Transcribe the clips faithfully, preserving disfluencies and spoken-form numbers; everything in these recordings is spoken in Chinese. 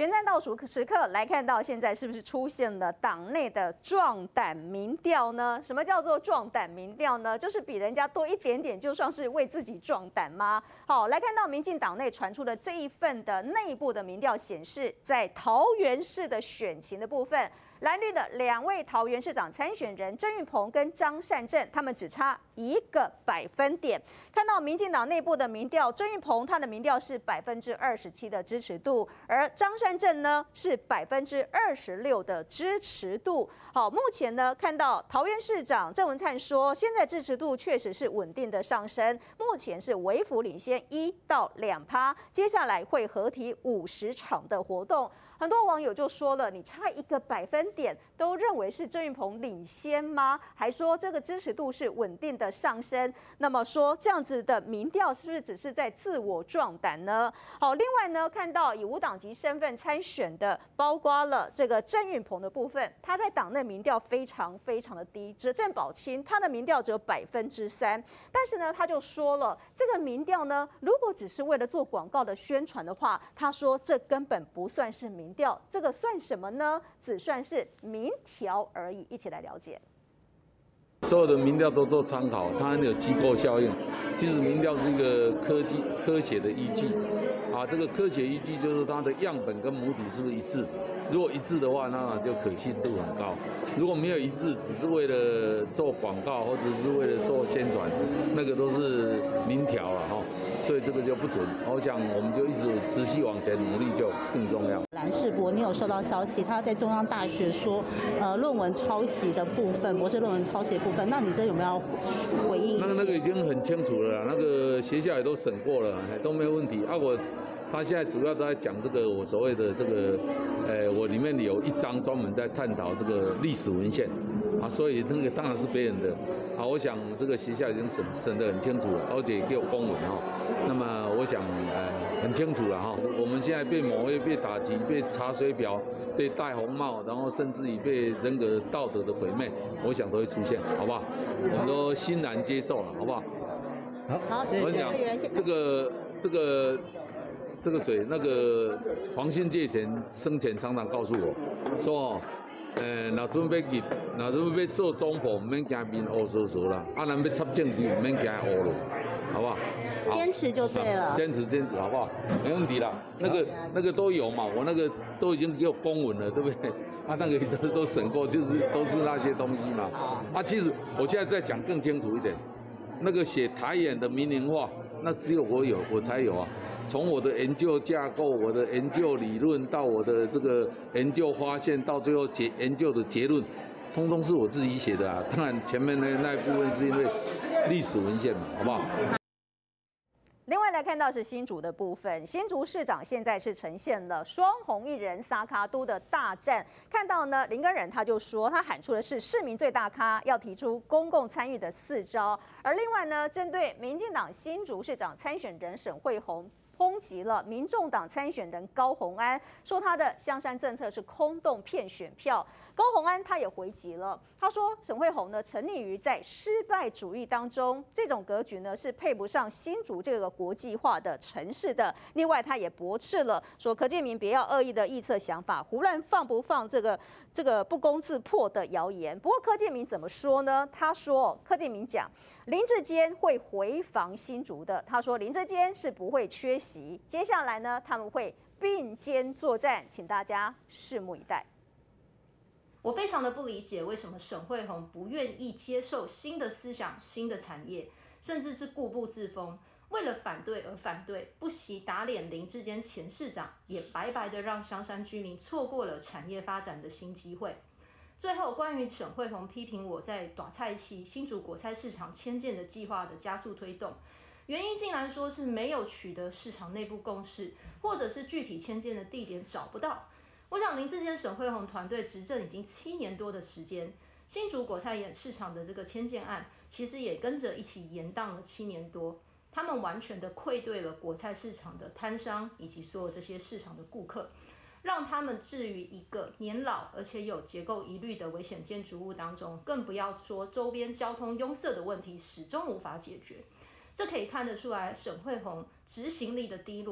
选战倒数时刻，来看到现在是不是出现了党内的壮胆民调呢？什么叫做壮胆民调呢？就是比人家多一点点，就算是为自己壮胆吗？好，来看到民进党内传出的这一份的内部的民调显示，在桃园市的选情的部分，蓝绿的两位桃园市长参选人郑运鹏跟张善政，他们只差一个百分点。看到民进党内部的民调，郑运鹏他的民调是百分之二十七的支持度，而张善政呢是百分之二十六的支持度。好，目前呢看到桃园市长郑文灿说，现在支持度确实是稳定的上升，目前是微幅领先一到两趴，接下来会合体五十场的活动。很多网友就说了，你差一个百分点都认为是郑运鹏领先吗？还说这个支持度是稳定的上升。那么说这样子的民调是不是只是在自我壮胆呢？好，另外呢，看到以无党籍身份参选的，包括了这个郑运鹏的部分，他在党内民调非常非常的低，只郑宝清他的民调只有百分之三，但是呢，他就说了，这个民调呢，如果只是为了做广告的宣传的话，他说这根本不算是民调，这个算什么呢？只算是民调而已。一起来了解。 所有的民调都做参考，它很有机构效应。其实民调是一个科技科学的依据，啊，这个科学依据就是它的样本跟母体是不是一致。如果一致的话，那就可信度很高；如果没有一致，只是为了做广告或者是为了做宣传，那个都是民调了哈。所以这个就不准。我想我们就一直持续往前努力就更重要。 蓝士博，你有收到消息，他在中央大学说，呃，论文抄袭的部分，博士论文抄袭的部分，那你这有没有要回应？ 那个那个已经很清楚了啦，那个学校也都审过了，都没有问题啊。我他现在主要都在讲这个我所谓的这个，呃，我里面有一章专门在探讨这个历史文献啊，所以那个当然是别人的啊。我想这个学校已经审审得很清楚了，而且也有公文哈。那么我想呃很清楚了哈。我们现在被抹黑、被打击、被查水表、被戴红帽，然后甚至于被人格道德的毁灭，我想都会出现，好不好？我们都欣然接受了，好不好？ 好， 我想这个这个。这个水，那个黄信介前生前常常告诉我，说哦，呃，若准备入，若准备做总部，唔免惊面乌索索啦，啊，咱要插证据，唔免惊乌咯，好不好？ 坚持就对了。 坚持坚持，好不好？没问题啦，那个那个都有嘛，我那个都已经有公文了，对不对？啊，那个都都审过，就是都是那些东西嘛。啊，其实我现在再讲更清楚一点，那个写台演的民营化，那只有我有，我才有啊。从我的研究架构、我的研究理论到我的这个研究发现，到最后结研究的结论，通通是我自己写的啊。当然前面的那一部分是因为历史文献嘛，好不好？ 另外来看到是新竹的部分，新竹市长现在是呈现了双红一人撒卡都的大战。看到呢，林根仁他就说，他喊出的是市民最大咖，要提出公共参与的四招。而另外呢，针对民进党新竹市长参选人沈慧虹，抨击了民众党参选人高虹安，说他的香山政策是空洞骗选票。高虹安他也回击了，他说沈慧虹呢沉溺于在失败主义当中，这种格局呢是配不上新竹这个国际化的城市的。另外他也驳斥了，说柯建铭别要恶意的臆测想法，胡乱放不放这个这个不攻自破的谣言。不过柯建铭怎么说呢？他说柯建铭讲林智坚会回防新竹的，他说林智坚是不会缺席，接下来呢他们会并肩作战，请大家拭目以待。 我非常的不理解为什么沈慧虹不愿意接受新的思想、新的产业，甚至是固步自封，为了反对而反对，不惜打脸林智坚前市长，也白白的让香山居民错过了产业发展的新机会。最后，关于沈慧虹批评我在短菜期新竹果菜市场迁建的计划的加速推动，原因竟然说是没有取得市场内部共识，或者是具体迁建的地点找不到。我想林智坚、沈慧虹团队执政已经七年多的时间，新竹果菜园市场的这个迁建案，其实也跟着一起延宕了七年多。他们完全的愧对了果菜市场的摊商以及所有这些市场的顾客，让他们置于一个年老而且有结构疑虑的危险建筑物当中，更不要说周边交通拥塞的问题始终无法解决。这可以看得出来沈慧虹执行力的低落。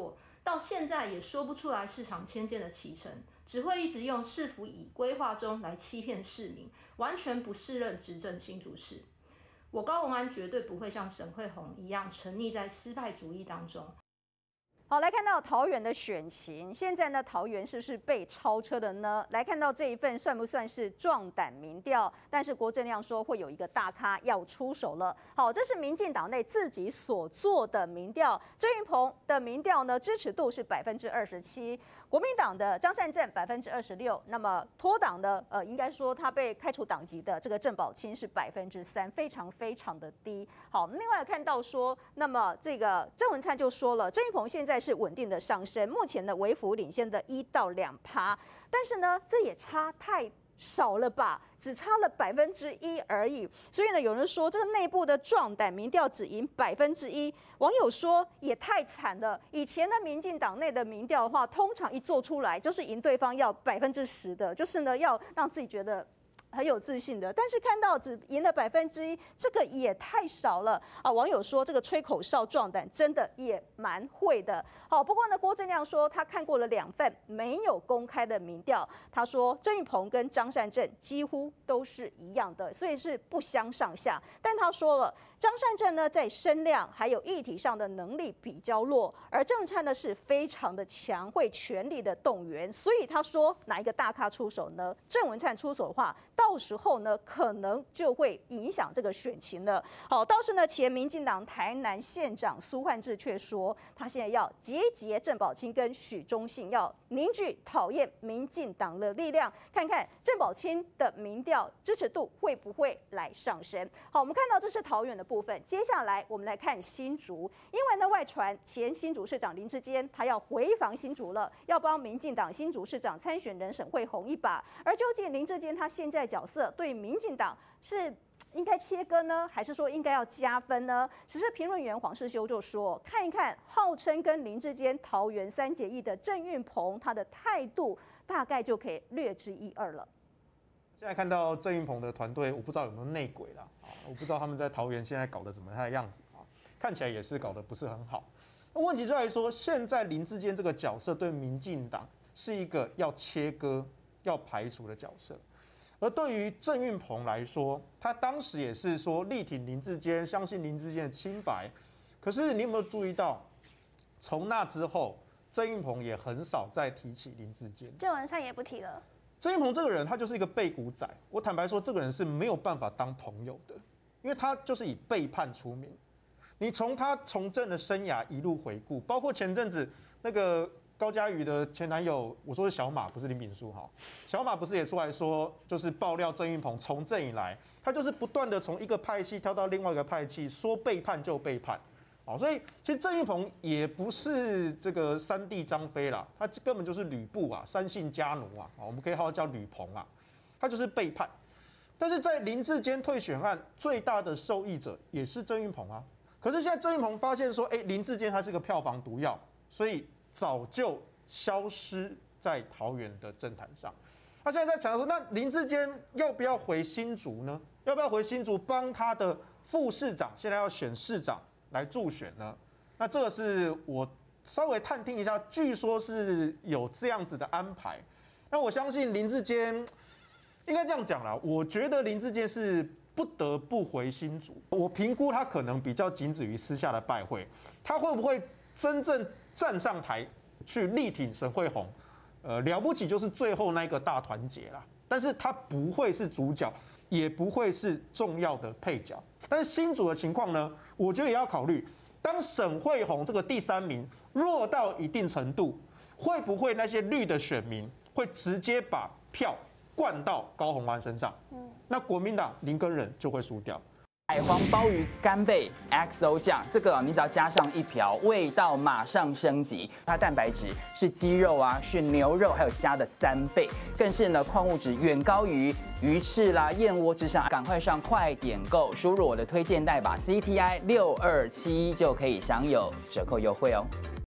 到现在也说不出来市场迁建的启程，只会一直用市府以规划中来欺骗市民，完全不适任执政新竹市。我高虹安绝对不会像沈慧虹一样沉溺在失败主义当中。 好，来看到桃园的选情，现在呢，桃园是不是被超车的呢？来看到这一份算不算是壮胆民调？但是郭正亮说会有一个大咖要出手了。好，这是民进党内自己所做的民调，郑运鹏的民调呢支持度是百分之二十七，国民党的张善政百分之二十六，那么脱党的呃，应该说他被开除党籍的这个郑宝清是百分之三，非常非常的低。好，另外看到说，那么这个郑文灿就说了，郑运鹏现在是稳定的上升，目前的微幅领先的一到两趴，但是呢，这也差太少了吧，只差了百分之一而已。所以呢，有人说这个内部的壮胆民调只赢百分之一，网友说也太惨了。以前的民进党内的民调的话，通常一做出来就是赢对方要百分之十的，就是呢要让自己觉得很有自信的，但是看到只赢了百分之一，这个也太少了啊！网友说这个吹口哨壮胆真的也蛮会的。好，不过呢，郭正亮说他看过了两份没有公开的民调，他说郑运鹏跟张善政几乎都是一样的，所以是不相上下。但他说了，张善政呢在声量还有议题上的能力比较弱，而郑文灿呢是非常的强，会全力的动员。所以他说哪一个大咖出手呢？郑文灿出手的话，到时候呢可能就会影响这个选情了。好，倒是呢前民进党台南县长苏焕智却说，他现在要集结郑宝清跟许忠信，要凝聚讨厌民进党的力量，看看郑宝清的民调支持度会不会来上升。好，我们看到这是桃园的部分，接下来我们来看新竹，因为呢外传前新竹市长林智坚他要回防新竹了，要帮民进党新竹市长参选人沈慧虹一把。而究竟林智坚他现在角色对民进党是应该切割呢，还是说应该要加分呢？时事评论员黄世修就说，看一看号称跟林智坚桃园三结义的郑运鹏，他的态度大概就可以略知一二了。 现在看到郑运鹏的团队，我不知道有没有内鬼啦，我不知道他们在桃园现在搞得怎么样的样子啊，看起来也是搞得不是很好。那问题就在于说，现在林智坚这个角色对民进党是一个要切割、要排除的角色。而对于郑运鹏来说，他当时也是说力挺林智坚，相信林智坚的清白。可是你有没有注意到，从那之后，郑运鹏也很少再提起林智坚， 郑文灿也不提了。 郑运鹏这个人，他就是一个背骨仔。我坦白说，这个人是没有办法当朋友的，因为他就是以背叛出名。你从他从政的生涯一路回顾，包括前阵子那个高嘉瑜的前男友，我说是小马，不是林秉樞哈。小马不是也出来说，就是爆料郑运鹏从政以来，他就是不断的从一个派系跳到另外一个派系，说背叛就背叛。好，所以其实郑运鹏也不是这个三弟张飞啦，他根本就是吕布啊，三姓家奴啊，我们可以号叫吕鹏啊，他就是背叛。但是在林智坚退选案最大的受益者也是郑运鹏啊。可是现在郑运鹏发现说，哎、欸，林智坚他是个票房毒药，所以早就消失在桃园的政坛上。他现在在强调说，那林智坚要不要回新竹呢？要不要回新竹帮他的副市长，现在要选市长来助选呢？那这个是我稍微探听一下，据说是有这样子的安排。那我相信林智坚应该这样讲啦，我觉得林智坚是不得不回新竹。我评估他可能比较仅止于私下的拜会，他会不会真正站上台去力挺沈慧虹？呃，了不起就是最后那个大团结啦，但是他不会是主角，也不会是重要的配角。但是新竹的情况呢，我觉得也要考虑，当沈慧虹这个第三名弱到一定程度，会不会那些绿的选民会直接把票灌到高虹安身上？嗯，那国民党林耕仁就会输掉。 海皇鲍鱼干贝 X O 酱，这个你只要加上一瓢，味道马上升级。它蛋白质是鸡肉啊，是牛肉还有虾的三倍，更是呢矿物质远高于鱼翅啦、燕窝之上。赶快上快点购，输入我的推荐代码 C T I 六二七就可以享有折扣优惠哦。